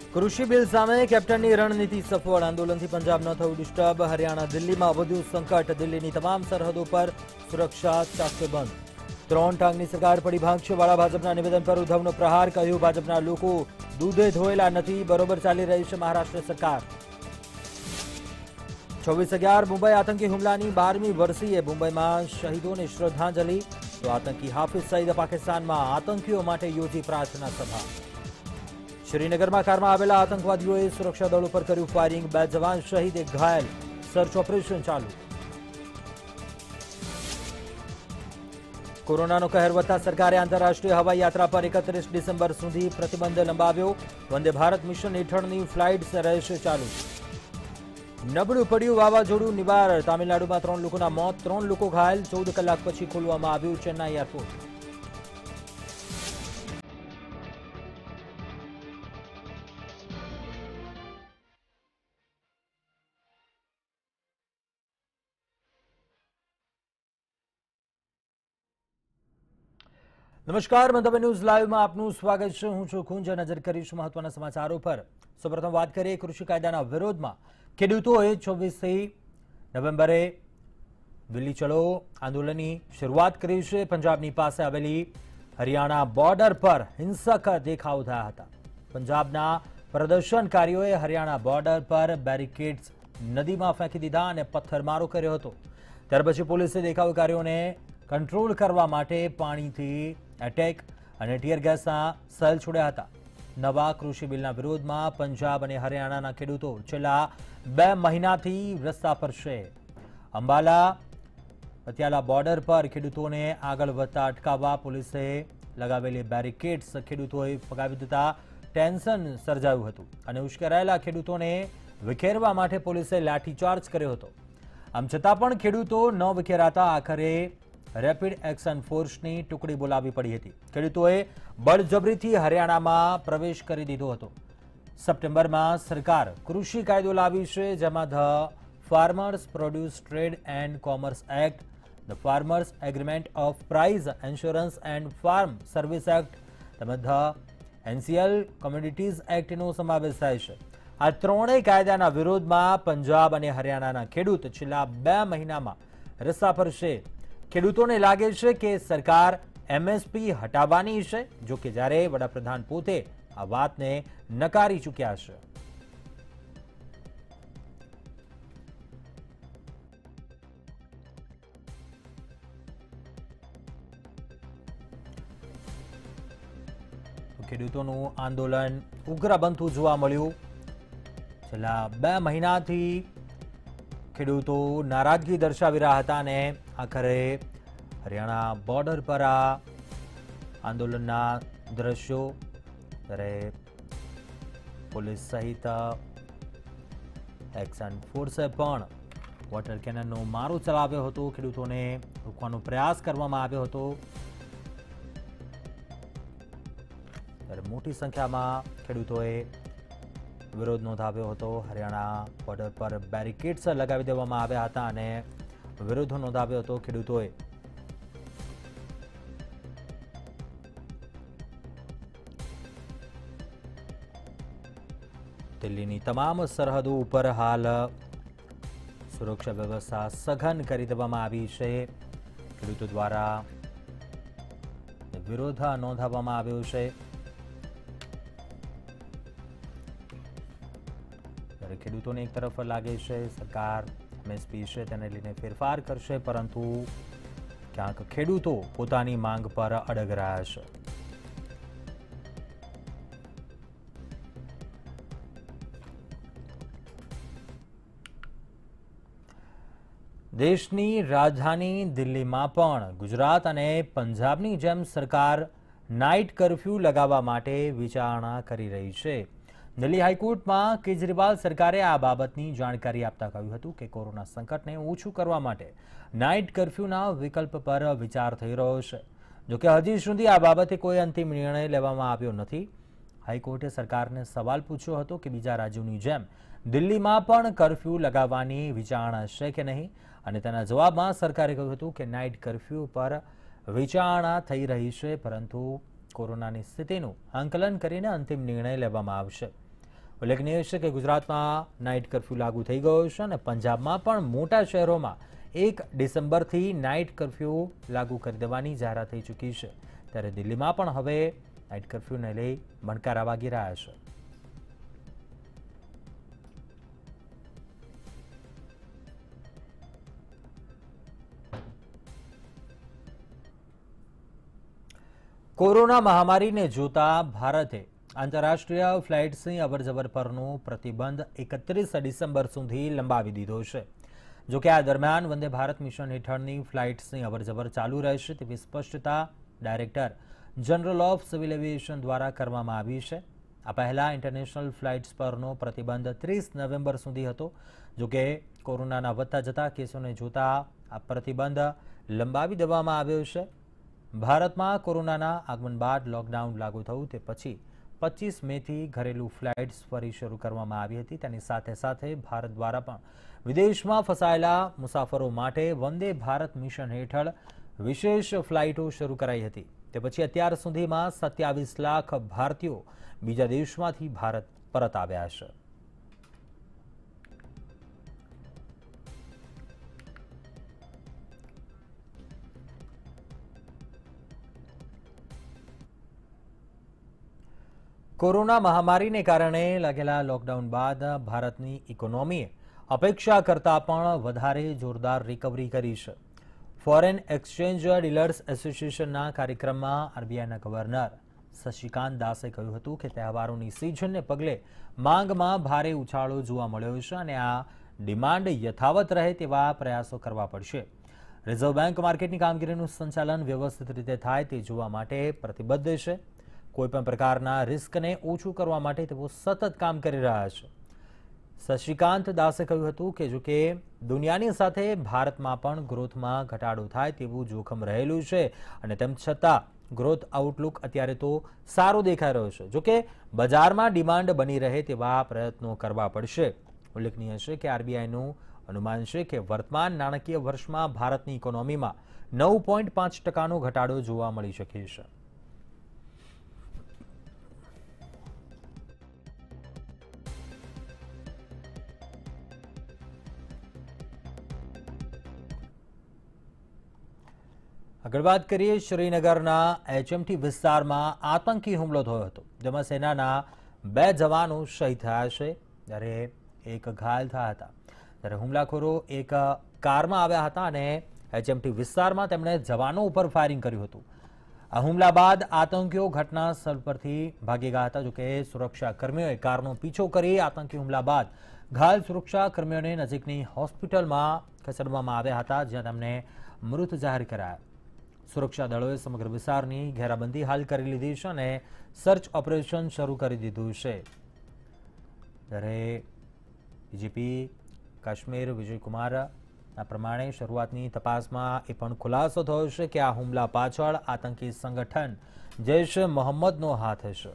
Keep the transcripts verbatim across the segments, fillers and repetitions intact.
કૃષિ બિલ સામે કેપ્ટનની રણનીતિ સફળ, આંદોલનથી પંજાબ ન થયું ડિસ્ટર્બ, હરિયાણા દિલ્હીમાં વધ્યું સંકટ, દિલ્હીની તમામ સરહદો પર સુરક્ષા ચાકબંધ, ત્રણ ટાંગની સરકાર પડી ભાંગશે વાળા ભાજપના નિવેદન પર ઉદ્ધવનો પ્રહાર, કહ્યું ભાજપના લોકો દૂધે ધોયેલા નથી, બરોબર ચાલી રહી છે મહારાષ્ટ્ર સરકાર। છવ્વીસ અગિયાર મુંબઈ આતંકી હુમલાની બારમી વર્ષીએ મુંબઈમાં શહીદોને શ્રદ્ધાંજલિ, તો આતંકી હાફિઝ સઈદ પાકિસ્તાનમાં આતંકીઓ માટે યોજી પ્રાર્થના સભા। શ્રીનગરમાં કારમાં આવેલા આતંકવાદીઓએ સુરક્ષા દળો પર કર્યું ફાયરિંગ, બે જવાન શહીદ, એક ઘાયલ, સર્ચ ઓપરેશન ચાલુ। કોરોનાનો કહેર વધતા સરકારે આંતરરાષ્ટ્રીય હવાઈ યાત્રા પર એકત્રીસ ડિસેમ્બર સુધી પ્રતિબંધ લંબાવ્યો, વંદે ભારત મિશન હેઠળની ફ્લાઇટ્સ રહેશે ચાલુ। નબળું પડ્યું વાવાઝોડું નિવાર, તામિલનાડુમાં ત્રણ લોકોના મોત, ત્રણ લોકો ઘાયલ, ચૌદ કલાક પછી ખોલવામાં આવ્યું ચેન્નાઈ એરપોર્ટ। नमस्कार, मंतव्य न्यूज लाइव में आपનું સ્વાગત છે। હું છું કુંજ। નજર કરીશું મહત્વના સમાચારો પર। સૌપ્રથમ વાત કરીએ કૃષિ કાયદાના વિરોધમાં ખેડૂતોએ છવ્વીસમી નવેમ્બરે દિલ્હી ચલો આંદોલનની શરૂઆત કરી છે। પંજાબની પાસે આવેલી હરિયાણા બોર્ડર પર હિંસક દેખાવ થયા હતા। પંજાબના પ્રદર્શનકારીઓએ હરિયાણા બોર્ડર પર બેરિકેડ્સ નદીમાં ફેંકી દીધા અને પથ્થરમારો કર્યો હતો। ત્યાર પછી પોલીસે દેખાવકારીઓને કંટ્રોલ કરવા માટે પાણીથી એટેક અને ટીયર ગેસના સેલ છોડ્યા હતા। નવા કૃષિ બિલના વિરોધમાં પંજાબ અને હરિયાણાના ખેડૂતો છેલ્લા બે મહિનાથી રસ્તા પર છે। અંબાલા પતિયાલા બોર્ડર પર ખેડૂતોને આગળ વધતા અટકાવવા પોલીસે લગાવેલી બેરિકેડ્સ ખેડૂતોએ ફગાવી દેતા ટેન્શન સર્જાયું હતું અને ઉશ્કેરાયેલા ખેડૂતોને વિખેરવા માટે પોલીસે લાઠીચાર્જ કર્યો હતો। આમ છતાં પણ ખેડૂતો ન વિખેરાતા આખરે રેપિડ એક્શન ફોર્સની ટુકડી બોલાવવી પડી હતી। ખેડૂતોએ બળજબરીથી હરિયાણામાં પ્રવેશ કરી દીધો હતો। સપ્ટેમ્બરમાં સરકાર કૃષિ કાયદો લાવી છે, જેમાં the farmers produce trade and commerce act, the farmers agreement of price insurance and farm service act તેમજ ધ એનસીએલ કોમોડિટીઝ એક્ટનો સમાવેશ થાય છે। આ ત્રણેય કાયદાના વિરોધમાં પંજાબ અને હરિયાણાના ખેડૂત છેલ્લા બે મહિનામાં રસ્તા પર છે। ખેડૂતોને લાગે છે કે સરકાર એમએસપી હટાવવાની છે, જો કે જ્યારે વડાપ્રધાન પોતે આ વાતને નકારી ચૂક્યા છે। ખેડૂતોનું આંદોલન ઉગ્ર બનતું જોવા મળ્યું। છેલ્લા બે મહિનાથી ખેડૂતો નારાજગી દર્શાવી રહ્યા હતા અને આખરે હરિયાણા બોર્ડર પર આ આંદોલનના દ્રશ્યો, ત્યારે પોલીસ સહિત એક્શન ફોર્સે પણ વોટર કેનનનો મારો ચલાવ્યો હતો, ખેડૂતોને રોકવાનો પ્રયાસ કરવામાં આવ્યો હતો। ત્યારે મોટી સંખ્યામાં ખેડૂતોએ વિરોધ નોંધાવ્યો હતો। હરિયાણા બોર્ડર પર બેરિકેડ્સ લગાવી દેવામાં આવ્યા હતા અને વિરોધ નોંધાવ્યો હતો ખેડૂતોએ। દિલ્હીની તમામ સરહદો ઉપર હાલ સુરક્ષા વ્યવસ્થા સઘન કરી દેવામાં આવી છે। ખેડૂતો દ્વારા વિરોધ નોંધાવવામાં આવ્યો છે। ખેડૂતોને એક તરફ લાગે છે સરકાર એમએસપી છે તેને લઈને ફેરફાર કરશે, પરંતુ ક્યાંક ખેડૂતો પોતાની માંગ પર અડગ રહ્યા છે। દેશની રાજધાની દિલ્હીમાં પણ ગુજરાત અને પંજાબની જેમ સરકાર નાઇટ કર્ફ્યુ લગાવવા માટે વિચારણા કરી રહી છે। દિલ્હી હાઈકોર્ટમાં કેજરીવાલ સરકારે આ બાબતની જાણકારી આપતા કહ્યું હતું કે કોરોના સંકટને ઓછું કરવા માટે નાઇટ કર્ફ્યુના વિકલ્પ પર વિચાર થઈ રહ્યો છે। જો કે હજી સુધી આ બાબતે કોઈ અંતિમ નિર્ણય લેવામાં આવ્યો નથી। હાઈકોર્ટે સરકારને સવાલ પૂછ્યો હતો કે બીજા રાજ્યોની જેમ દિલ્હીમાં પણ કર્ફ્યુ લગાવવાની વિચારણા છે કે નહીં, અને તેના જવાબમાં સરકારે કહ્યું હતું કે નાઇટ કર્ફ્યુ પર વિચારણા થઈ રહી છે, પરંતુ કોરોનાની સ્થિતિનું આંકલન કરીને અંતિમ નિર્ણય લેવામાં આવશે। ઉલ્લેખનીય છે કે ગુજરાતમાં નાઇટ કર્ફ્યુ લાગુ થઈ ગયો છે અને પંજાબમાં પણ મોટા શહેરોમાં એક ડિસેમ્બરથી નાઇટ કર્ફ્યુ લાગુ કરી દેવાની જાહેરાત થઈ ચૂકી છે, ત્યારે દિલ્હીમાં પણ હવે નાઇટ કર્ફ્યુને લઈ ભણકારા વાગી રહ્યા છે. કોરોના મહામારીને જોતા ભારતે આંતરરાષ્ટ્રીય ફ્લાઇટ્સની અવરજવર પરનો પ્રતિબંધ એકત્રીસ ડિસેમ્બર સુધી લંબાવી દીધો છે. જોકે આ દરમિયાન વંદે ભારત મિશન હેઠળની ફ્લાઇટ્સની અવરજવર ચાલુ રહેશે તેવી સ્પષ્ટતા director general of civil aviation દ્વારા કરવામાં આવી છે. આ પહેલા ઇન્ટરનેશનલ ફ્લાઇટ્સ પરનો પ્રતિબંધ ત્રીસ નવેમ્બર સુધી હતો. જોકે કોરોનાના વધતા જતા કેસોને જોતા આ પ્રતિબંધ લંબાવી દેવામાં આવ્યો છે. ભારતમાં કોરોનાના આગમન બાદ લોકડાઉન લાગુ થયું તે પછી પચીસ મેથી ઘરેલું ફ્લાઇટ્સ ફરી શરૂ કરવામાં આવી હતી. તેની સાથે સાથે ભારત દ્વારા પણ વિદેશમાં ફસાયેલા મુસાફરો માટે વંદે ભારત મિશન હેઠળ વિશેષ ફ્લાઇટો શરૂ કરાઈ હતી. તે પછી અત્યાર સુધીમાં સત્યાવીસ લાખ ભારતીયો બીજા દેશમાંથી ભારત પરત આવ્યા છે. કોરોના મહામારીને કારણે લાગેલા લોકડાઉન બાદ ભારતની ઇકોનોમીએ અપેક્ષા કરતાં પણ વધારે જોરદાર રિકવરી કરી છે. ફોરેન એક્સચેન્જ ડીલર્સ એસોસિએશનના કાર્યક્રમમાં આરબીઆઈના ગવર્નર શશિકાંત દાસે કહ્યું હતું કે તહેવારોની સિઝનને પગલે માંગમાં ભારે ઉછાળો જોવા મળ્યો છે અને આ ડિમાન્ડ યથાવત રહે તેવા પ્રયાસો કરવા પડશે. રિઝર્વ બેંક માર્કેટની કામગીરીનું સંચાલન વ્યવસ્થિત રીતે થાય તે જોવા માટે પ્રતિબદ્ધ છે. કોઈપણ પ્રકારના રિસ્કને ઓછું કરવા માટે તેઓ સતત કામ કરી રહ્યા છે. શશિકાંત દાસે કહ્યું હતું કે જો કે દુનિયાની સાથે ભારતમાં પણ ગ્રોથમાં ઘટાડો થાય તેવું જોખમ રહેલું છે અને તેમ છતાં ગ્રોથ આઉટલુક અત્યારે તો સારો દેખાઈ રહ્યો છે. જો કે બજારમાં ડિમાન્ડ બની રહે તેવા પ્રયત્નો કરવા પડશે. ઉલ્લેખનીય છે કે આરબીઆઈનું અનુમાન છે કે વર્તમાન નાણાકીય વર્ષમાં ભારતની ઇકોનોમીમાં નવ પોઈન્ટ પાંચ ટકાનો ઘટાડો જોવા મળી શકે છે. આગળ વાત કરીએ, શ્રીનગરના એચએમટી વિસ્તારમાં આતંકી હુમલો થયો હતો, જેમાં સેનાના બે જવાનો શહીદ થયા છે જ્યારે એક ઘાયલ થયા હતા. ત્યારે હુમલાખોરો એક કારમાં આવ્યા હતા અને એચએમટી વિસ્તારમાં તેમણે જવાનો ઉપર ફાયરિંગ કર્યું હતું. આ હુમલા બાદ આતંકીઓ ઘટના સ્થળ પરથી ભાગી ગયા હતા. જોકે સુરક્ષા કર્મીઓએ કારનો પીછો કરી આતંકી હુમલા બાદ ઘાયલ સુરક્ષા કર્મીઓને નજીકની હોસ્પિટલમાં ખસેડવામાં આવ્યા હતા, જ્યાં તેમને મૃત જાહેર કરાયા. સુરક્ષા દળોએ સમગ્ર વિસ્તારની ઘેરાબંધી હાલ કરી લીધી છે અને સર્ચ ઓપરેશન શરૂ કરી દીધું છે. ત્યારે ડીજીપી કાશ્મીર વિજયકુમારના પ્રમાણે શરૂઆતની તપાસમાં એ પણ ખુલાસો થયો છે કે આ હુમલા પાછળ આતંકી સંગઠન જૈશ એ મોહમ્મદનો હાથ છે.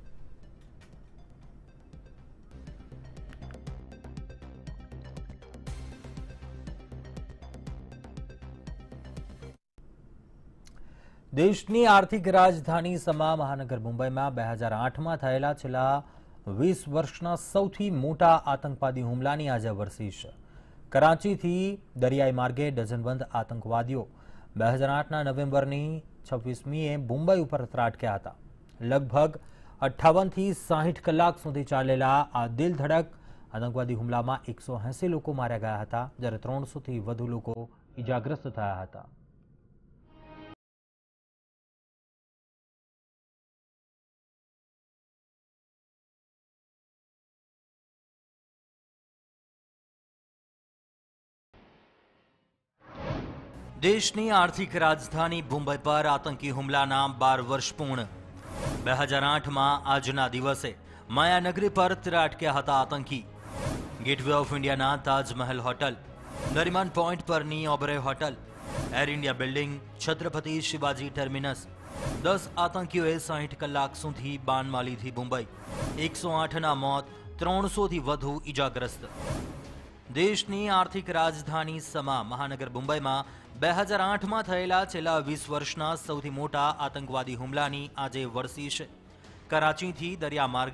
દેશની આર્થિક રાજધાની સમા મહાનગર મુંબઈમાં બે હજાર આઠમાં થયેલા છેલ્લા વીસ વર્ષના સૌથી મોટા આતંકવાદી હુમલાની આજે વરસી છે. કરાંચીથી દરિયાઈ માર્ગે ડઝનબંધ આતંકવાદીઓ બે હજાર આઠના નવેમ્બરની છવ્વીસમીએ મુંબઈ ઉપર ત્રાટક્યા હતા. લગભગ અઠ્ઠાવનથી સાહીઠ કલાક સુધી ચાલેલા આ દિલધડક આતંકવાદી હુમલામાં એકસો એંસી લોકો માર્યા ગયા હતા, જ્યારે ત્રણસોથી વધુ લોકો ઇજાગ્રસ્ત થયા હતા. દેશની આર્થિક રાજધાની મુંબઈ પર આતંકી હુમલાના બાર વર્ષ પૂર્ણ. બે હજાર આઠમાં આજના દિવસે માયાનગરી પર ત્રાટક્યા હતા આતંકી. ગેટવે ઓફ ઇન્ડિયાના તાજમહેલ હોટલ, નરીમાન પોઈન્ટ પરની Oberoi hotel, Air India building, Chhatrapati Shivaji terminus. દસ આતંકીઓએ સાહીઠ કલાક સુધી બાનમાં લીધી મુંબઈ. એકસો આઠના મોત, ત્રણસોથી વધુ ઇજાગ્રસ્ત. દેશની આર્થિક રાજધાની સમા મહાનગર મુંબઈમાં બે હજાર આઠમાં થયેલા છેલ્લા વીસ વર્ષના સૌથી મોટા આતંકવાદી હુમલાની આજે વરસી છે. કરાચીથી દરિયા માર્ગે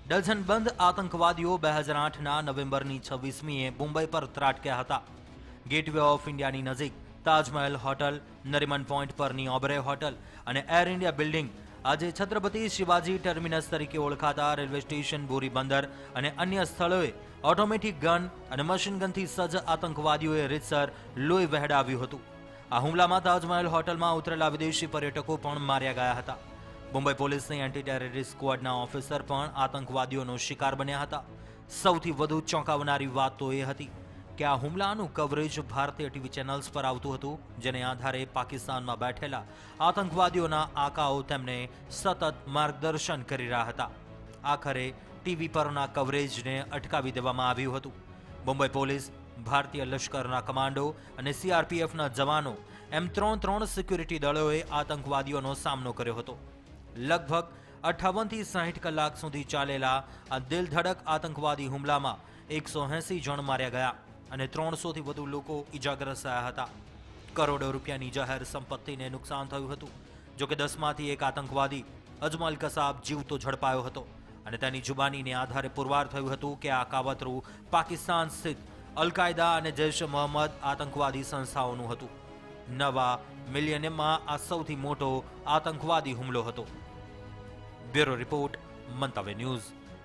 ડઝનબંધ આતંકવાદીઓ બે હજાર આઠના નવેમ્બરની છવ્વીસમીએ મુંબઈ પર ત્રાટક્યા હતા. ગેટવે ઓફ ઇન્ડિયાની નજીક તાજમહેલ હોટલ, નરીમન પોઈન્ટ પરની ઓબરે હોટલ અને એર ઇન્ડિયા બિલ્ડિંગ, આજે છત્રપતિ શિવાજી ટર્મિનસ તરીકે ઓળખાતા રેલવે સ્ટેશન, બોરી બંદર અને અન્ય સ્થળોએ ઓટોમેટિક ગન અને મશીન ગનથી સજ્જ આતંકવાદીઓએ રીતસર લોહી વહેડાવ્યું હતું. આ હુમલામાં તાજમહેલ હોટલમાં ઉતરેલા વિદેશી પર્યટકો પણ માર્યા ગયા હતા. મુંબઈ પોલીસની એન્ટી ટેરરિસ્ટ સ્ક્વોડના ઓફિસર પણ આતંકવાદીઓનો શિકાર બન્યા હતા. સૌથી વધુ ચોંકાવનારી વાત તો એ હતી કે આ હુમલાનું કવરેજ ભારતીય ટીવી ચેનલ્સ પર આવતું હતું, જેને આધારે પાકિસ્તાનમાં બેઠેલા આતંકવાદીઓના આકાઓ તેમને સતત માર્ગદર્શન કરી રહ્યા હતા. આખરે ટીવી પરના કવરેજને અટકાવી દેવામાં આવ્યું હતું. મુંબઈ પોલીસ, ભારતીય લશ્કરના કમાન્ડો અને સીઆરપીએફના જવાનો એમ ત્રણ ત્રણ સિક્યુરિટી દળોએ આતંકવાદીઓનો સામનો કર્યો હતો. લગભગ અઠ્ઠાવનથી સાહીઠ કલાક સુધી ચાલેલા આ દિલધડક આતંકવાદી હુમલામાં એકસો એંસી જણ માર્યા ગયા અને ત્રણસોથી વધુ લોકો ઇજાગ્રસ્ત થયા હતા. કરોડો રૂપિયાની જાહેર સંપત્તિને નુકસાન થયું હતું. જોકે દસમાંથી એક આતંકવાદી અજમલ કસાબ જીવતો ઝડપાયો હતો અને તેની જુબાનીને આધારે પુરવાર થયું હતું કે આ કાવતરું પાકિસ્તાન સ્થિત અલ-કાયદા અને જૈશ મોહમ્મદ આતંકવાદી સંસ્થાઓનું હતું. નવા મિલિયનમાં આ સૌથી મોટો આતંકવાદી હુમલો હતો. Bureau report, Mantavya news.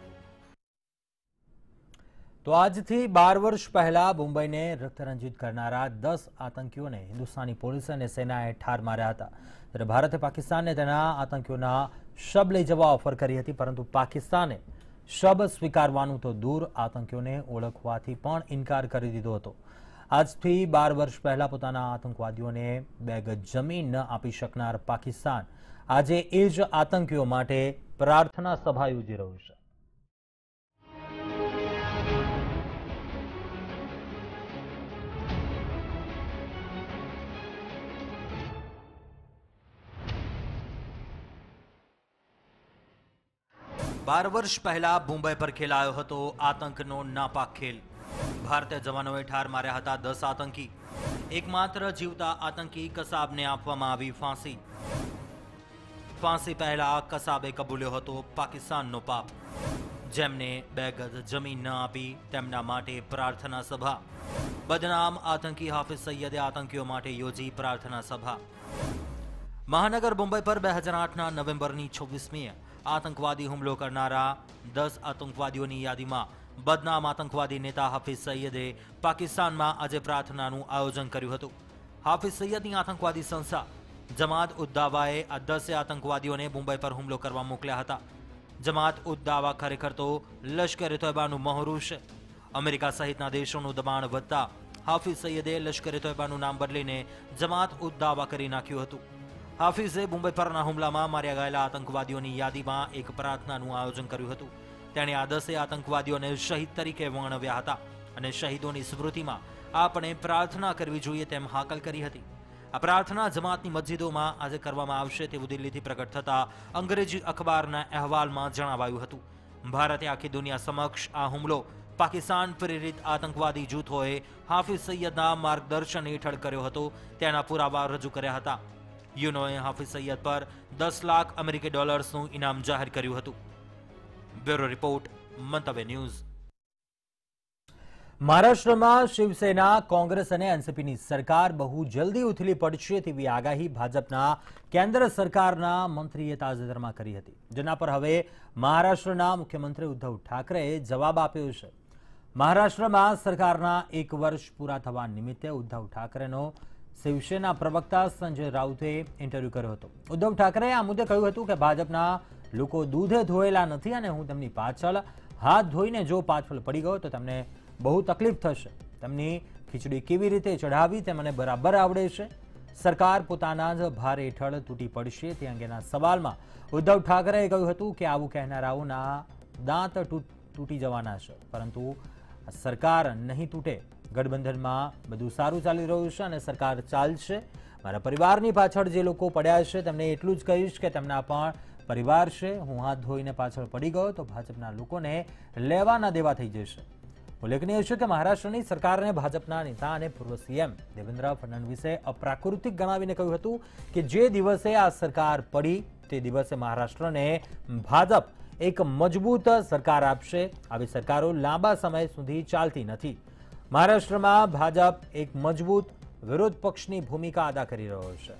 તો આજથી બાર વર્ષ પહેલા મુંબઈને રક્તરંજિત કરનારા દસ આતંકીઓને હિન્દુસ્તાની પોલીસ અને સેનાએ ઠાર માર્યા હતા. ત્યારે ભારતે પાકિસ્તાનને તેના આતંકીઓના શબ લઈ જવા ઓફર કરી હતી, પરંતુ પાકિસ્તાને શબ સ્વીકારવાનું તો દૂર, આતંકીઓને ઓળખવાથી પણ ઇનકાર કરી દીધો હતો. આજથી બાર વર્ષ પહેલા પોતાના આતંકવાદીઓને બે ગજ જમીન ન આપી શકનાર પાકિસ્તાન આજે એ જ આતંકીઓ માટે પ્રાર્થના સભા યોજી રહ્યું છે. બાર વર્ષ પહેલા મુંબઈ પર ખેલાયો હતો આતંકનો નાપાક ખેલ. ભારતીય જવાનોએ ઠાર માર્યા હતા દસ આતંકી. એકમાત્ર જીવતા આતંકી કસાબને આપવામાં આવી ફાંસી. ફાંસી પહેલા કસાબે કબૂલ્યો હતો પાકિસ્તાનનો પાપ. જેમને બે ગજ જમીન ન આપી તેમના માટે પ્રાર્થના સભા. બદનામ આતંકી હાફિઝ સૈયદે આતંકીઓ માટે યોજી પ્રાર્થના સભા. મહાનગર મુંબઈ પર બે હજાર આઠના નવેમ્બરની છવ્વીસમીએ આતંકવાદી હુમલો કરનારા દસ આતંકવાદીઓની યાદીમાં બદનામ આતંકવાદી નેતા હાફિઝ સૈયદે પાકિસ્તાનમાં આજે પ્રાર્થનાનું આયોજન કર્યું હતું. હાફિઝ સૈયદની આતંકવાદી સંસ્થા જમાત ઉદ દાવાએ આ દસે આતંકવાદીઓને મુંબઈ પર હુમલો કરવા મોકલ્યા હતા. જમાત ઉદ દાવા ખરેખર તો લશ્કરે તોયબાનું મહોરું છે. અમેરિકા સહિતના દેશોનું દબાણ વધતા હાફિઝ સૈયદે લશ્કરે તોયબાનું નામ બદલીને જમાત ઉદ દાવા કરી નાખ્યું હતું. હાફિઝે મુંબઈ પરના હુમલામાં માર્યા ગયેલા આતંકવાદીઓની યાદીમાં એક પ્રાર્થનાનું આયોજન કર્યું હતું. તેણે આ દસે આતંકવાદીઓને શહીદ તરીકે વર્ણવ્યા હતા અને શહીદોની સ્મૃતિમાં આપણે પ્રાર્થના કરવી જોઈએ તેમ હાકલ કરી હતી. આ પ્રાર્થના જમાતની મસ્જિદોમાં આજે કરવામાં આવશે તેવું દિલ્હીથી પ્રગટ થતા અંગ્રેજી અખબારના અહેવાલમાં જણાવાયું હતું. ભારતે આખી દુનિયા સમક્ષ આ હુમલો પાકિસ્તાન પ્રેરિત આતંકવાદી જૂથોએ હાફિઝ સૈયદના માર્ગદર્શન હેઠળ કર્યો હતો તેના પુરાવા રજૂ કર્યા હતા. યુનોએ હાફિઝ સૈયદ પર દસ લાખ અમેરિકી ડોલર્સનું ઇનામ જાહેર કર્યું હતું. Bureau report, Mantavya news. મહારાષ્ટ્રમાં શિવસેના, કોંગ્રેસ અને એનસીપીની સરકાર બહુ જલ્દી ઉથલી પડશે તેવી આગાહી ભાજપના કેન્દ્ર સરકારના મંત્રીએ તાજેતરમાં કરી હતી, જેના પર હવે મહારાષ્ટ્રના મુખ્યમંત્રી ઉદ્ધવ ઠાકરેએ જવાબ આપ્યો છે. મહારાષ્ટ્રમાં સરકારના એક વર્ષ પૂરા થવા નિમિત્તે ઉદ્ધવ ઠાકરેનો શિવસેના પ્રવક્તા સંજય રાઉતે ઇન્ટરવ્યુ કર્યો હતો. ઉદ્ધવ ઠાકરેએ આ મુદ્દે કહ્યું હતું કે ભાજપના લોકો દૂધે ધોયેલા નથી અને હું તેમની પાછળ હાથ ધોઈને જો પાછળ પડી ગયો તો તેમને બહુ તકલીફ થશે. તેમની ખીચડી કેવી રીતે ચઢાવી તે મને બરાબર આવડે છે. સરકાર પોતાના જ ભાર હેઠળ તૂટી પડશે તે અંગેના સવાલમાં ઉદ્ધવ ઠાકરેએ કહ્યું હતું કે આવું કહેનારાઓના દાંત તૂટી જવાના છે, પરંતુ સરકાર નહીં તૂટે. ગઠબંધનમાં બધું સારું ચાલી રહ્યું છે અને સરકાર ચાલશે. મારા પરિવારની પાછળ જે લોકો પડ્યા છે તેમને એટલું જ કહીશ કે તેમના પણ પરિવાર છે. હું હાથ ધોઈને પાછળ પડી ગયો તો ભાજપના લોકોને લેવાના દેવા થઈ જશે. ઉલ્લેખનીય છે કે મહારાષ્ટ્રની સરકારને ભાજપના નેતા અને પૂર્વ સીએમ દેવેન્દ્ર ફડણવીસે અપ્રાકૃતિક ગણાવીને કહ્યું હતું કે જે દિવસે આ સરકાર પડી તે દિવસે મહારાષ્ટ્રને ભાજપ એક મજબૂત સરકાર આપશે. આવી સરકારો લાંબા સમય સુધી ચાલતી નથી. મહારાષ્ટ્રમાં ભાજપ એક મજબૂત વિરોધ પક્ષની ભૂમિકા અદા કરી રહ્યો છે.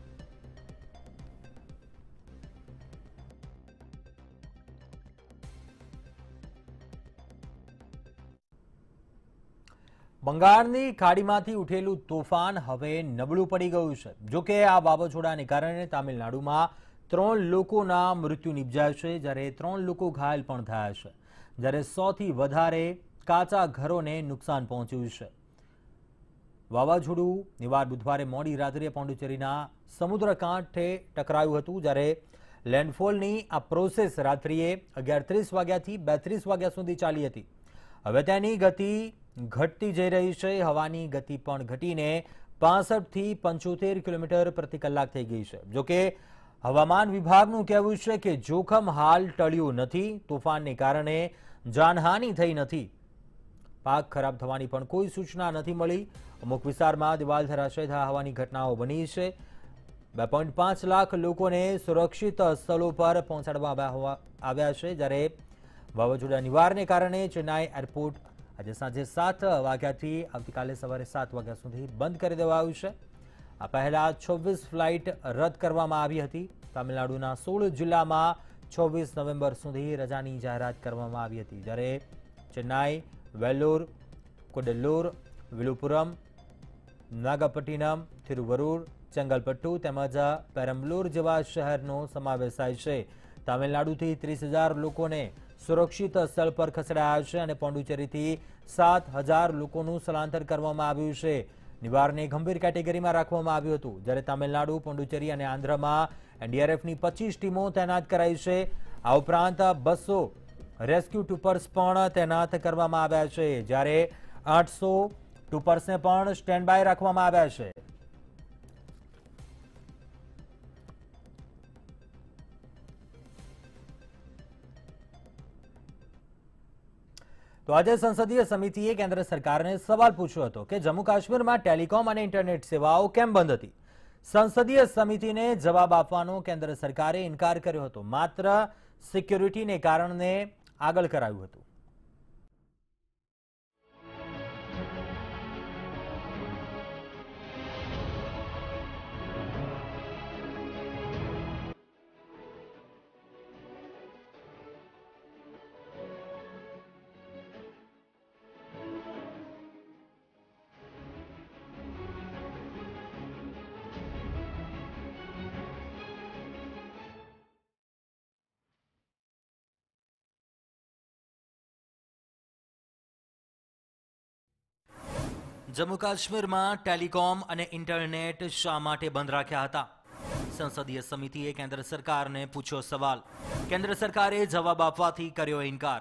બંગાળની ખાડીમાંથી ઉઠેલું તોફાન હવે નબળું પડી ગયું છે. જોકે આ વાવાઝોડાને કારણે તામિલનાડુમાં ત્રણ લોકોના મૃત્યુ નિપજ્યા છે, જ્યારે ત્રણ લોકો ઘાયલ પણ થયા છે, જ્યારે સોથી વધારે કાચા ઘરોને નુકસાન પહોંચ્યું છે. વાવાઝોડું નિવાર બુધવારે મોડી રાત્રે પોંડિચેરીના સમુદ્ર કાંઠે ટકરાયું હતું, જ્યારે લેન્ડફોલની આ પ્રોસેસ રાત્રિએ અગિયાર ત્રીસ વાગ્યાથી બેત્રીસ વાગ્યા સુધી ચાલી હતી. હવે તેની ગતિ ઘટતી જઈ રહી છે. હવાની ગતિ પણ ઘટીને પાસઠ થી પંચોતેર કિલોમીટર પ્રતિ કલાક થઈ ગઈ છે. જોકે હવામાન વિભાગનું કહેવું છે કે જોખમ હાલ ટળ્યું નથી. તોફાનને કારણે જાનહાનિ થઈ નથી. પાક ખરાબ થવાની પણ કોઈ સૂચના નથી મળી. અમુક વિસ્તારમાં દિવાલ ધરાશય હોવાની ઘટનાઓ બની છે. બે પોઈન્ટ પાંચ લાખ લોકોને સુરક્ષિત સ્થળો પર પહોંચાડવામાં આવ્યા છે, જ્યારે વાવાઝોડા નિવારને કારણે ચેન્નાઈ એરપોર્ટ આજે સાંજે સાત વાગ્યાથી આવતીકાલે સવારે સાત વાગ્યા સુધી બંધ કરી દેવાયું છે. આ પહેલા છવ્વીસ ફ્લાઇટ રદ કરવામાં આવી હતી. તામિલનાડુના સોળ જિલ્લામાં છવ્વીસ નવેમ્બર સુધી રજાની જાહેરાત કરવામાં આવી હતી, જ્યારે ચેન્નાઈ, વેલ્લોર, કુડલ્લોર, વિલુપુરમ, નાગપટ્ટિનમ, થિરુવરુર, ચેંગલપટ્ટુ તેમજ પેરમ્બલૂર જેવા શહેરનો સમાવેશ થાય છે. તામિલનાડુથી ત્રીસ હજાર લોકોને સુરક્ષિત સ્થળ પર ખસેડાયા છે અને પોંડિચેરીથી સાત હજાર લોકોનું સ્થળાંતર કરવામાં આવ્યું છે. નિવારને ગંભીર કેટેગરીમાં રાખવામાં આવ્યું હતું, જ્યારે તામિલનાડુ, પોંડિચેરી અને આંધ્રમાં એનડીઆરએફની પચીસ ટીમો તૈનાત કરાઈ છે. આ ઉપરાંત બસો રેસ્ક્યુ ટુપર્સ પણ તૈનાત કરવામાં આવ્યા છે, જ્યારે આઠસો ટુપર્સને પણ સ્ટેન્ડ બાય રાખવામાં આવ્યા છે. તો આજે સંસદીય સમિતિએ કેન્દ્ર સરકારને સવાલ પૂછ્યો હતો કે જમ્મુ કાશ્મીરમાં ટેલિકોમ અને ઇન્ટરનેટ સેવાઓ કેમ બંધ હતી. સંસદીય સમિતિને જવાબ આપવાનો કેન્દ્ર સરકારે ઇનકાર કર્યો હતો. માત્ર સિક્યોરિટીને કારણે આગળ કરાયું હતું. જમ્મુ કાશ્મીરમાં ટેલિકોમ અને ઇન્ટરનેટ શા માટે બંધ રાખ્યા હતા? સંસદીય સમિતિએ કેન્દ્ર સરકારને પૂછ્યો સવાલ. કેન્દ્ર સરકારે જવાબ આપવાથી કર્યો ઇનકાર.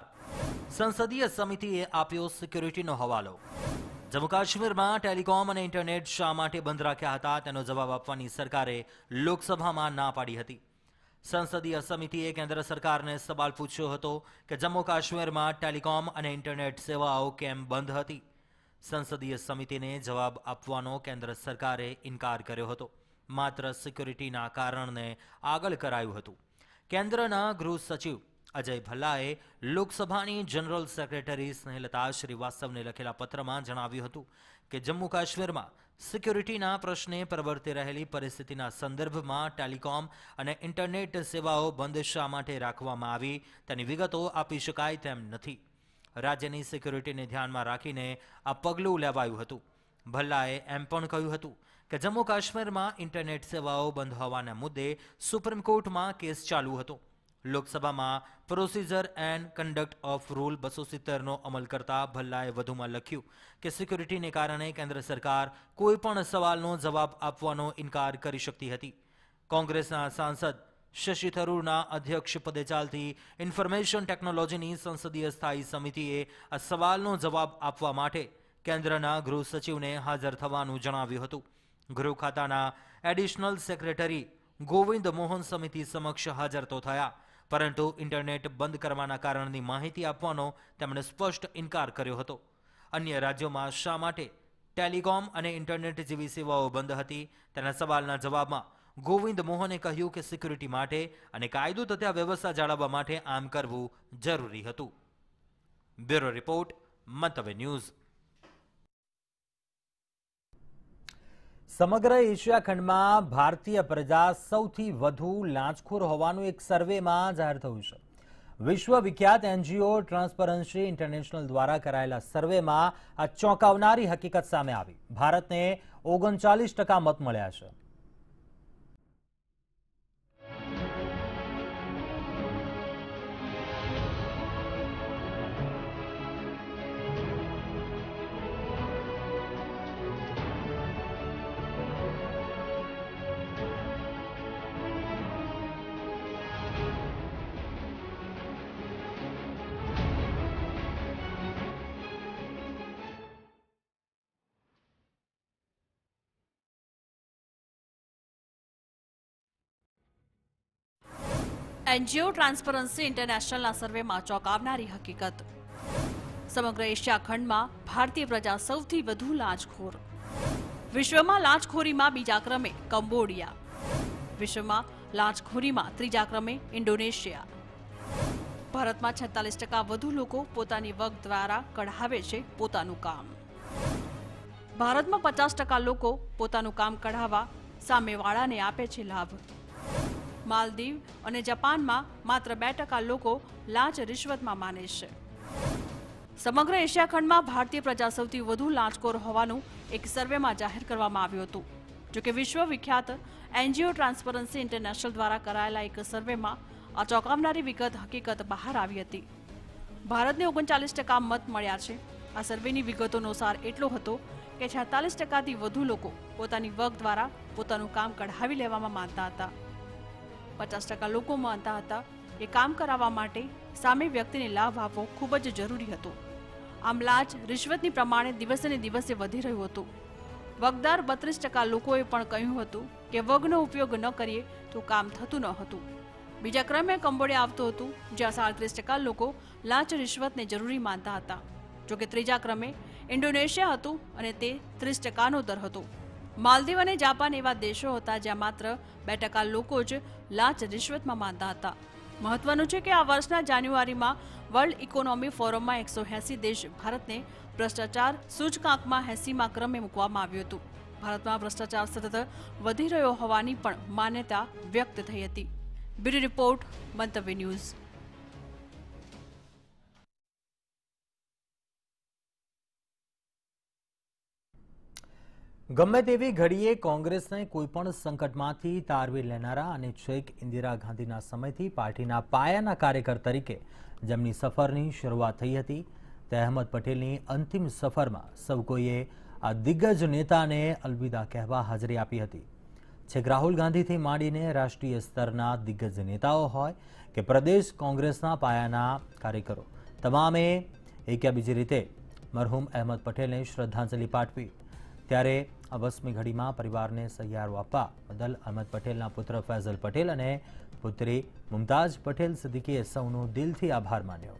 સંસદીય સમિતિએ આપ્યો સિક્યોરિટીનો હવાલો. જમ્મુ કાશ્મીરમાં ટેલિકોમ અને ઇન્ટરનેટ શા માટે બંધ રાખ્યા હતા તેનો જવાબ આપવાની સરકારે લોકસભામાં ના પાડી હતી. સંસદીય સમિતિએ કેન્દ્ર સરકારને સવાલ પૂછ્યો હતો કે જમ્મુ કાશ્મીરમાં ટેલિકોમ અને ઇન્ટરનેટ સેવાઓ કેમ બંધ હતી. સંસદીય સમિતિને જવાબ આપવાનો કેન્દ્ર સરકારે ઇનકાર કર્યો હતો. માત્ર સિક્યોરિટીના કારણને આગળ કરાયું હતું. કેન્દ્રના ગૃહ સચિવ અજય ભલ્લાએ લોકસભાની જનરલ સેક્રેટરી સ્નેહલતા શ્રીવાસ્તવને લખેલા પત્રમાં જણાવ્યું હતું કે જમ્મુ કાશ્મીરમાં સિક્યોરિટીના પ્રશ્ને પ્રવર્તી રહેલી પરિસ્થિતિના સંદર્ભમાં ટેલિકોમ અને ઇન્ટરનેટ સેવાઓ બંધ શા માટે રાખવામાં આવી તેની વિગતો આપી શકાય તેમ નથી. રાજ્યની સિક્યોરિટીને ધ્યાનમાં રાખીને આ પગલું લેવાયું હતું. ભલ્લાએ એમ પણ કહ્યું હતું કે જમ્મુ કાશ્મીરમાં ઇન્ટરનેટ સેવાઓ બંધ હોવાના મુદ્દે સુપ્રીમ કોર્ટમાં કેસ ચાલુ હતો. લોકસભામાં procedure and conduct of rule બસો સિત્તેરનો અમલ કરતા ભલ્લાએ વધુમાં લખ્યું કે સિક્યોરિટીને કારણે કેન્દ્ર સરકાર કોઈ પણ સવાલનો જવાબ આપવાનો ઇનકાર કરી શકતી હતી. કોંગ્રેસના સાંસદ શશી થરૂરના અધ્યક્ષપદે ચાલતી ઇન્ફોર્મેશન ટેકનોલોજીની સંસદીય સ્થાયી સમિતિએ આ સવાલનો જવાબ આપવા માટે કેન્દ્રના ગૃહ સચિવને હાજર થવાનું જણાવ્યું હતું. ગૃહ ખાતાના એડિશનલ સેક્રેટરી ગોવિંદ મોહન સમિતિ સમક્ષ હાજર તો થયા, પરંતુ ઇન્ટરનેટ બંધ કરવાના કારણની માહિતી આપવાનો તેમણે સ્પષ્ટ ઇનકાર કર્યો હતો. અન્ય રાજ્યોમાં શા માટે ટેલિકોમ અને ઇન્ટરનેટ જેવી સેવાઓ બંધ હતી તેના સવાલના જવાબમાં ગોવિંદ મોહને કહ્યું કે સિક્યુરિટી માટે અને કાયદો તથા વ્યવસ્થા જાળવવા માટે આમ કરવું જરૂરી હતું. Bureau report, Mantavya news. સમગ્ર એશિયા ખંડમાં ભારતીય પ્રજા સૌથી વધુ લાંચખોર હોવાનું એક સર્વેમાં જાહેર થયું છે. વિશ્વ વિખ્યાત એનજીઓ ટ્રાન્સપરન્સી ઇન્ટરનેશનલ દ્વારા કરાયેલા સર્વેમાં આ ચોંકાવનારી હકીકત સામે આવી. ભારતને ઓગણચાલીસ ટકા મત મળ્યા છે. એનજીઓ ટ્રાન્સપરન્સી ઇન્ટરનેશનલના સર્વેમાં ચોંકાવનારી હકીકત. સમગ્ર એશિયા ખંડમાં ભારતીય પ્રજા સૌથી વધુ લાંચખોર. વિશ્વમાં લાંચખોરીમાં બીજા ક્રમે કંબોડિયા. વિશ્વમાં લાંચખોરીમાં ત્રીજા ક્રમે ઇન્ડોનેશિયા. ભારતમાં છેતાલીસ ટકા વધુ લોકો પોતાની વગ દ્વારા કઢાવે છે પોતાનું કામ. ભારતમાં પચાસ ટકા લોકો પોતાનું કામ કઢાવવા સામેવાળાને આપે છે લાભ. માલદીવ અને જાપાનમાં માત્ર બે ટકા લોકો લાંચ રિશ્વતમાં માને છે. સમગ્ર એશિયા ખંડમાં ભારતીય પ્રજા સૌથી વધુ લાંચખોર હોવાનું એક સર્વેમાં જાહેર કરવામાં આવ્યું હતું. જોકે વિશ્વ વિખ્યાત એનજીઓ ટ્રાન્સપરન્સી ઇન્ટરનેશનલ દ્વારા કરાયેલા એક સર્વેમાં આ ચોંકાવનારી વિગત હકીકત બહાર આવી હતી. ભારતને ઓગણચાલીસ ટકા મત મળ્યા છે. આ સર્વેની વિગતોનો સાર એટલો હતો કે છેતાલીસ ટકાથી વધુ લોકો પોતાની વગ દ્વારા પોતાનું કામ કઢાવી લેવામાં માનતા હતા. પચાસ ટકા લોકો માનતા હતા કે કામ કરાવવા માટે સામે વ્યક્તિને લાભ આપવો ખૂબ જ જરૂરી હતો. આમ લાંચ રિશ્વતની પ્રમાણે દિવસે ને દિવસે વધી રહ્યું હતું. વગદાર બત્રીસ ટકા લોકોએ પણ કહ્યું હતું કે વગનો ઉપયોગ ન કરીએ તો કામ થતું ન હતું. બીજા ક્રમે કંબોડિયા આવતું હતું, જ્યાં સાડત્રીસ ટકા લોકો લાંચ રિશ્વતને જરૂરી માનતા હતા. જોકે ત્રીજા ક્રમે ઇન્ડોનેશિયા હતું અને તે ત્રીસ ટકાનો દર હતો. માલદીવ અને જાપાન એવા દેશો હતા જ્યાં માત્ર બે ટકા લોકો જ લાંચ રિશ્વતમાં માનતા હતા. મહત્વનું છે કે આ વર્ષના જાન્યુઆરીમાં વર્લ્ડ ઇકોનોમી ફોરમમાં એકસો એંસી દેશ ભારતને ભ્રષ્ટાચાર સૂચકાંકમાં એંસીમાં ક્રમે મૂકવામાં આવ્યું હતું. ભારતમાં ભ્રષ્ટાચાર સતત વધી રહ્યો હોવાની પણ માન્યતા વ્યક્ત થઈ હતી. Bureau report, Mantavya news. ગમે તેવી ઘડીએ કોંગ્રેસને કોઈપણ સંકટમાંથી તારવી લેનારા અને છેક ઇન્દિરા ગાંધીના સમયથી પાર્ટીના પાયાના કાર્યકર તરીકે જેમની સફરની શરૂઆત થઈ હતી તે અહેમદ પટેલની અંતિમ સફરમાં સૌ કોઈએ આ દિગ્ગજ નેતાને અલવિદા કહેવા હાજરી આપી હતી. છેક રાહુલ ગાંધીથી માંડીને રાષ્ટ્રીય સ્તરના દિગ્ગજ નેતાઓ હોય કે પ્રદેશ કોંગ્રેસના પાયાના કાર્યકરો તમામે એક્યા બીજી રીતે મરહૂમ અહેમદ પટેલને શ્રદ્ધાંજલિ પાઠવી. ત્યારે આ વસમી ઘડીમાં પરિવારને સહિયારો આપવા બદલ અહેમદ પટેલના પુત્ર ફૈઝલ પટેલ અને પુત્રી મુમતાઝ પટેલ સિદ્દીકીએ સૌનો દિલથી આભાર માન્યો.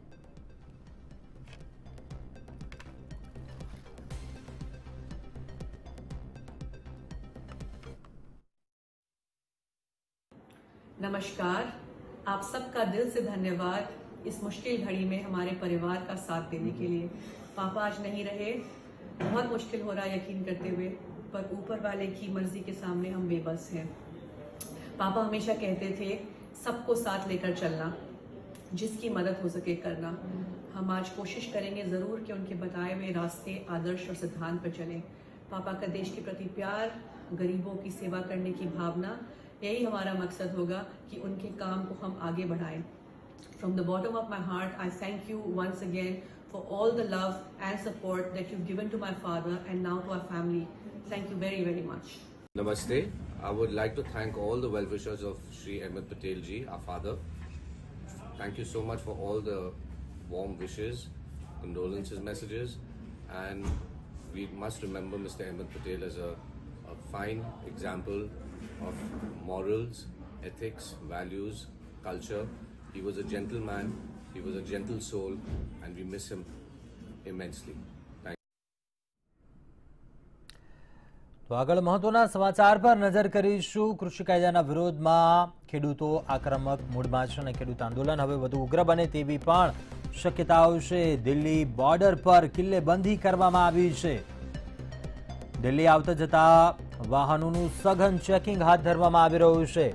नमस्कार, आप सबका दिल से धन्यवाद इस मुश्किल घड़ी में हमारे परिवार का साथ देने के लिए. पापा आज नहीं रहे, बहुत मुश्किल हो रहा है यकीन करते हुए, पर ऊपर वाले की मर्जी के सामने हम बेबस हैं. पापा हमेशा कहते थे सबको साथ लेकर चलना, जिसकी मदद हो सके करना. हम आज कोशिश करेंगे ज़रूर कि उनके बताए हुए रास्ते, आदर्श और सिद्धांत पर चलें. पापा का देश के प्रति प्यार, गरीबों की सेवा करने की भावना, यही हमारा मकसद होगा कि उनके काम को हम आगे बढ़ाएं. From the bottom of my heart, I thank you once again for all the love and support that you've given to my father and now to our family. Thank you very, very much. Namaste. I would like to thank all the well-wishers of Shri Ahmed Patel ji, our father. Thank you so much for all the warm wishes, condolences messages, and we must remember Mister Ahmed Patel as a, a fine example of morals, ethics, values, culture. He was a gentleman, he was a gentle soul, and we miss him immensely. Thank you. તો આગળ મહત્વના સમાચાર પર નજર કરીશું। કૃષિ કાયદાના વિરોધમાં ખેડૂતો આક્રમક મૂડમાં છે અને ખેડૂત આંદોલન હવે વધુ ઉગ્ર બને તેવી પણ શક્યતાઓ છે। દિલ્હી બોર્ડર પર કિલ્લેબંધી કરવામાં આવી છે। દિલ્હી આવતા જતા વાહનોનું સઘન ચેકિંગ હાથ ધરવામાં આવી રહ્યું છે।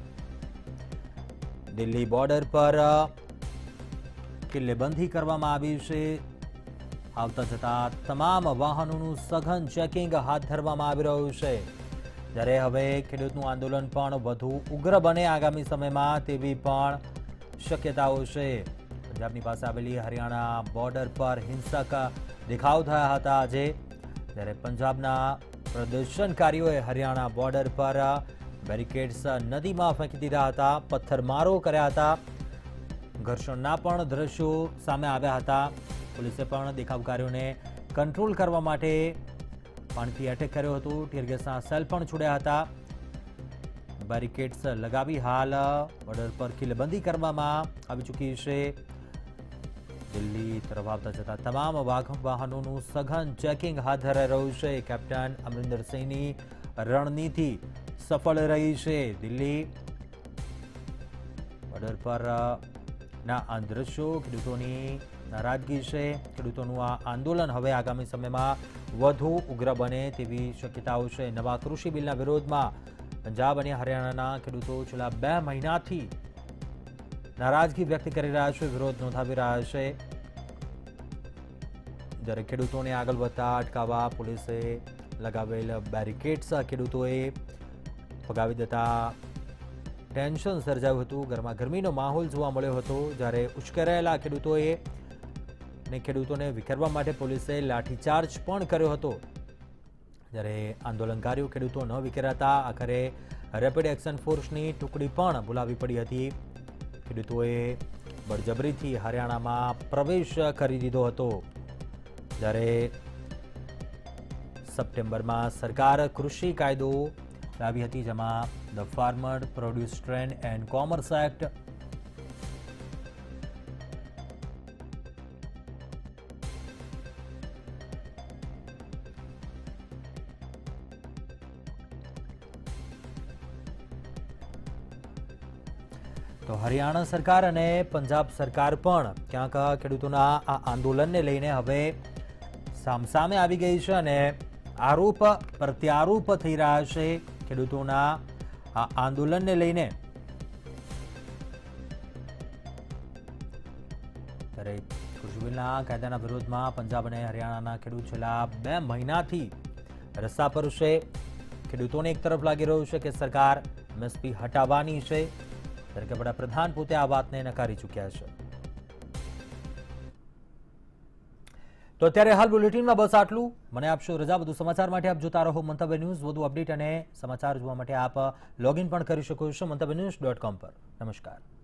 દિલ્હી બોર્ડર પર કિલ્લેબંધી કરવામાં આવી છે। આવતા જતા તમામ વાહનોનું સઘન ચેકિંગ હાથ ધરવામાં આવી રહ્યું છે। જ્યારે હવે ખેડૂતનું આંદોલન પણ વધુ ઉગ્ર બને આગામી સમયમાં તેવી પણ શક્યતાઓ છે। પંજાબની પાસે આવેલી હરિયાણા બોર્ડર પર હિંસક દેખાવ થયા હતા આજે, જ્યારે પંજાબના પ્રદર્શનકારીઓએ હરિયાણા બોર્ડર પર બેરિકેડ્સ નદીમાં ફેંકી દીધા હતા, પથ્થરમારો કર્યા હતા, ઘર્ષણના પણ દ્રશ્યો સામે આવ્યા હતા। પોલીસે પણ દેખાવકારીઓને કંટ્રોલ કરવા માટે પાણીથી એટેક કર્યો હતો, ટીયરગેસના સેલ પણ છોડ્યા હતા। બેરિકેડ્સ લગાવી હાલ બોર્ડર પર કિલ્લેબંધી કરવામાં આવી ચૂકી છે। દિલ્હી તરફ આવતા જતા તમામ વાહનોનું સઘન ચેકિંગ હાથ ધરાઈ રહ્યું છે। કેપ્ટન અમરિંદર સિંહની રણનીતિ સફળ રહી છે। દિલ્હી બોર્ડર પર ના આ દ્રશ્યો ખેડૂતોની નારાજગી છે। ખેડૂતોનું આ આંદોલન હવે આગામી સમયમાં વધુ ઉગ્ર બને તેવી શક્યતાઓ છે। નવા કૃષિ બિલના વિરોધમાં પંજાબ અને હરિયાણાના ખેડૂતો છેલ્લા બે મહિનાથી નારાજગી વ્યક્ત કરી રહ્યા છે, વિરોધ નોંધાવી રહ્યા છે। જ્યારે ખેડૂતોને આગળ વધતા અટકાવવા પોલીસે લગાવેલ બેરિકેડ્સ ખેડૂતોએ ફગાવી દેતા ટેન્શન સર્જાયું હતું, ગરમાગરમીનો માહોલ જોવા મળ્યો હતો। જ્યારે ઉશ્કેરાયેલા ખેડૂતોએ અને ખેડૂતોને વિખેરવા માટે પોલીસે લાઠીચાર્જ પણ કર્યો હતો। જ્યારે આંદોલનકારીઓ ખેડૂતો ન વિખેરાતા આખરે રેપિડ એક્શન ફોર્સની ટુકડી પણ બોલાવી પડી હતી। ખેડૂતોએ બળજબરીથી હરિયાણામાં પ્રવેશ કરી દીધો હતો। જ્યારે સપ્ટેમ્બરમાં સરકાર કૃષિ કાયદો લાવી હતી, જેમાં the farmer produce trade and commerce act તો હરિયાણા સરકાર અને પંજાબ સરકાર પણ ક્યાંક ખેડૂતોના આ આંદોલનને લઈને હવે સામસામે આવી ગઈ છે અને આરોપ પ્રત્યારોપ થઈ રહ્યા છે ખેડૂતોના આ આંદોલનને લઈને। ત્યારે કૃષિ બિલના કાયદાના વિરોધમાં પંજાબ અને હરિયાણાના ખેડૂત છેલ્લા બે મહિનાથી રસ્તા પર છે। ખેડૂતોને એક તરફ લાગી રહ્યું છે કે સરકાર એમએસપી હટાવવાની છે, ત્યારે કે વડાપ્રધાન પોતે આ વાતને નકારી ચૂક્યા છે। તો અત્યારે હાલ બુલેટિનમાં બસ આટલું। મને આપશો રજા। વધુ સમાચાર માટે આપ જોતા રહો મંતવ્ય ન્યૂઝ। વધુ અપડેટ અને સમાચાર જોવા માટે આપ લોગિન પણ કરી શકો છો મંતવ્ય ન્યૂઝ ડોટ કોમ પર। નમસ્કાર।